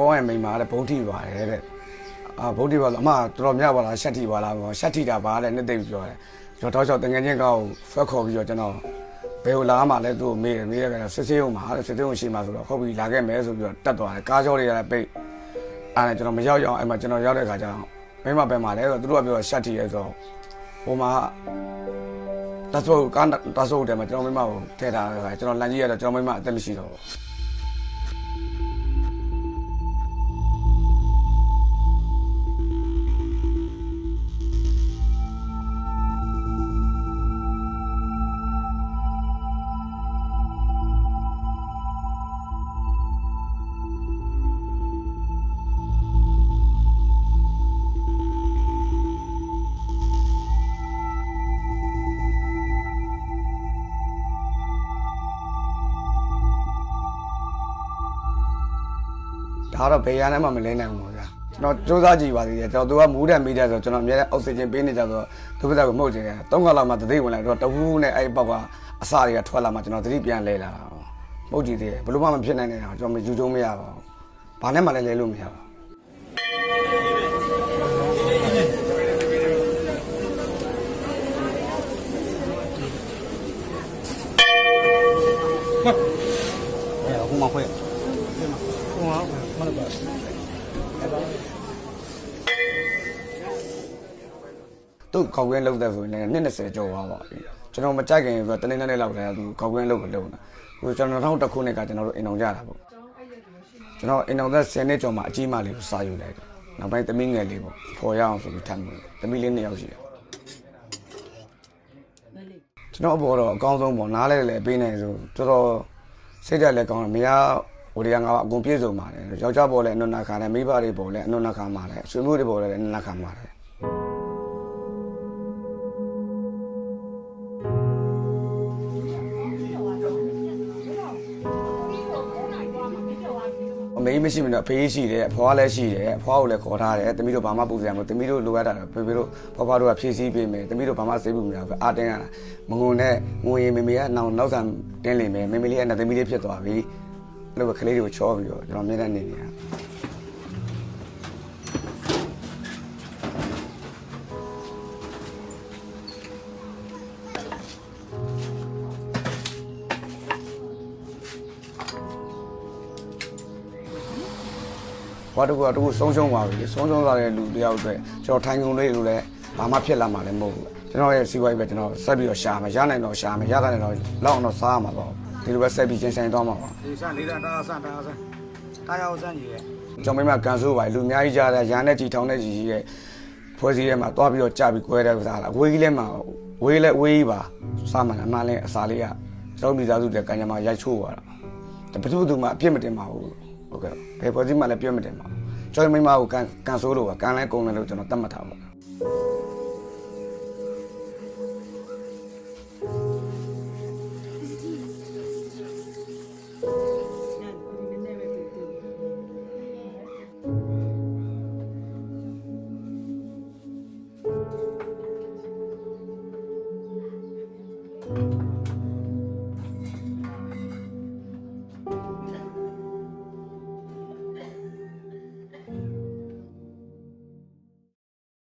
ကောင်းရဲ့မိန်းမတဲ့ဘုံထိပါတယ်တဲ့ဘုံထိပါဆိုအမတော်တော်များပါလားရှက်ထိပါလားရှက်ထိတာပါတဲ့နှစ်သိမ့်ပြောတယ်ကျွန်တော်တောက်လျှောက်တငယ်ချင်းကောက်ဆွဲခေါ်ပြီးတော့ကျွန်တော်ဘယ်လိုလာမှလဲသူ့ကိုမေးရကြတော့စစ်ဆေးအောင်ပါစစ်ဆေးအောင်ရှိမှဆိုတော့ဟုတ်ပြီလာခဲ့မယ်ဆိုပြီးတော့တက်သွားတယ်ကားကြောတွေကလည်းပိတ်အဲ့ဒါကျွန်တော်မရောက်အောင်အဲ့မှာကျွန်တော်ရောက်တဲ့ခါကျတော့မိမပဲမှာလဲဆိုတော့သူတို့ကပြောရှက်ထီရဲဆိုတော့ဟိုမှာတဆိုးကတဆိုးတယ်မှာကျွန်တော်မိမကိုထည့်ထားတယ်ကျွန်တော်လမ်းကြီးရတော့ကျွန်တော်မိမအသက်မရှိတော့ဒါတော့ဘယ်ရမ်းမှမလဲနိုင်ဘူးဗျာကျွန်တော်စူးစမ်းကြည့်ပါသေးတယ်ကျွန်တော်သူကမူးတယ်မိတယ်ဆိုကျွန်တော်အများနဲ့အောက်ဆီဂျင်ပေးနေကြဆိုတော့သူ့ဘက်ကမှုတ်ချင်တယ်3ခါလောက်မှတသိဝင်လာတော့တဝူးနဲ့အဲ့ဘောက်ကအစတွေကထွက်လာမှကျွန်တော်သတိပြန်လဲလာတာမှုတ်ကြည့်သေးတယ်ဘယ်လိုမှမဖြစ်နိုင်နေတာကျွန်တော်ယူကျုံမရပါဘူးဘာနဲ့မှလည်းလဲလို့မရပါဘူးခုမှခွဲသူကောက်ကွင်းလောက်တဲ့ဆိုရင်လည်း20ကျော်သွားပါပြီကျွန်တော်မကြိုက်ခင်ဆိုတော့တနေ့နဲ့လောက်တယ်သူကောက်ကွင်းလောက်ကိုလုံတာဟိုကျွန်တော်2000ခုနှစ်ကကျွန်တော်တို့အိမ်အောင်ကြတာပေါ့ကျွန်တော်အိမ်အောင်သက်10နှစ်ကျော်မှအကြီးမလေးကိုစာယူလိုက်တယ်နောက်ပိုင်းသမီးငယ်လေးပေါ့ဖော်ရအောင်ဆိုပြီးထပ်မယ်သမီးလေး2ယောက်ရှိတယ်ကျွန်တော်အပေါ်တော့အကောင်းဆုံးပေါ့နားလဲလည်းပေးနေဆိုတော်တော်စိတ်ဓာတ်လည်းကောင်းတယ်မရဟိုတွေကငါကအကုန်ပြည့်စုံပါတယ်ယောက်ျားပေါ်လည်းအနုနာခံတယ်မိဘတွေပေါ်လည်းအနုနာခံပါတယ်ဆွေမျိုးတွေပေါ်လည်းအနုနာခံပါတယ်အမေမရှိမလို့ဖေးရှိတယ်အဖွားလည်းရှိတယ်အဖွားကိုလည်းခေါ်ထားတယ်တမီးတို့ဘာမှပူစရာမလိုတမီးတို့လိုအပ်တာဖေဖေတို့ဖွားဖွားတို့ကဖြည့်ဆည်းပေးမယ်တမီးတို့ဘာမှစိတ်ပူမရဘူးအာတင်းရတာမငုံနဲ့ငုံရင်မေမေကနောက်ဆန်တင်းလိမ့်မယ်မေမေလေးကတမီးလေးဖြစ်သွားပြီအဲ့လိုကလေးတွေကိုချောပြီးတော့ကျွန်တော်မြင်တဲ့နေနေရဘာတို့ဆုံးရှုံးပါပြီဆုံးရှုံးသွားတဲ့လူတယောက်အတွက်ကျွန်တော်ထိုင်ကုန်လေးလို့လည်းဘာမှဖြစ်လာမှာလည်းမဟုတ်ဘူးကျွန်တော်ရဲ့စီးပွားရေးပဲကျွန်တော်ဆက်ပြီးတော့ရှာမယ်ရနိုင်တော့ရှာမယ်ရတဲ့တော့လောက်အောင်တော့စားရမှာပေါ့ဒီလိုပဲဆက်ပြီးချင်းဆိုင်သွားမှာပါဒီစလေးတာတာဆန်းကြီးရဲ့ကျွန်တော်မိမကန်ဆိုးပါလူအများကြီးကြားတဲ့ရာနဲ့ကြီးထောင်းတဲ့ကြီးရဲ့ဖွဲ့စည်းထဲမှာသွားပြီးတော့ကြပြီး꿰တဲ့စားလားဝေးကြီးလဲမှာဝေးကြီးပါစားမှအမှန်လဲအစာလေးကကျွန်တော်မိသားစုတဲ့ကန်ကြမှာရိုက်ချိုးသွားတာဘယ်သူမှအပြစ်မတင်ပါဘူးဟုတ်ကဲ့ဘယ်ဖွဲ့စည်းမှလည်းပြစ်မတင်ပါဘူးကျွန်တော်မိမကိုကန်ဆိုးလို့ပါကန်လဲကုန်တယ်လို့ကျွန်တော်သတ်မှတ်ထားပါ